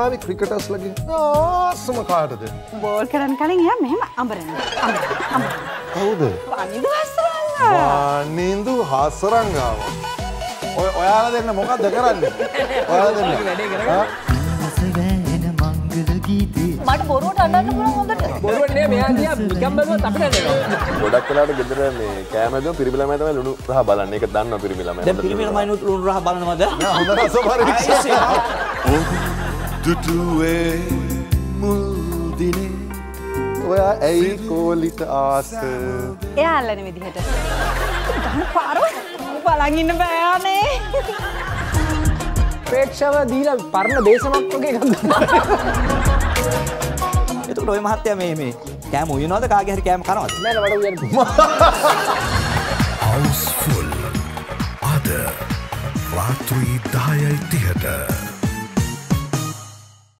ලංකාවේ ක්‍රිකටර්ස්ලගේ ආසම කාටද? බෝල් කරන්න කලින් එයා මෙහෙම අඹරනවා. කවුද? වනිදු හසරංගා. වනිදු හසරංගාව. ඔයාලා දෙන්න මොකද්ද කරන්නේ? ඔයාලා දෙන්න වැඩේ කරගන්න. මට බොරුවට අඬන්න පුළුවන් හොඳට. බොරුවට නේ මෙයා දිහා නිකම් බැලුවත් අපිට නේද. ගොඩක් වෙලාවට ගෙදර මේ කෑමදම පිරිමි ළමයි තමයි ලුණු රහ බලන්නේ. ඒක දන්නවා පිරිමි ළමයි. දැන් පිරිමි ළමයි ලුණු රහ බලනවද? නෑ හොඳ රස පරීක්ෂා. දුටුවේ මුල් දිනේ ඔයා ඇයි කෝලිට ආස? එයා අල්ලන විදිහට. ගහන පාර බලන් ඉන්න බෑනේ. ප්‍රේක්ෂව දීලා පරණ දේශමක් වගේ එකක් ගන්නවා. එතකොට ඔය මහත්තයා මේ කෑම උයනවද කාගේ හරි කෑම කනවද? නෑ නෑ මට උයන්න. housefull අද රාත්‍රී 10:30ට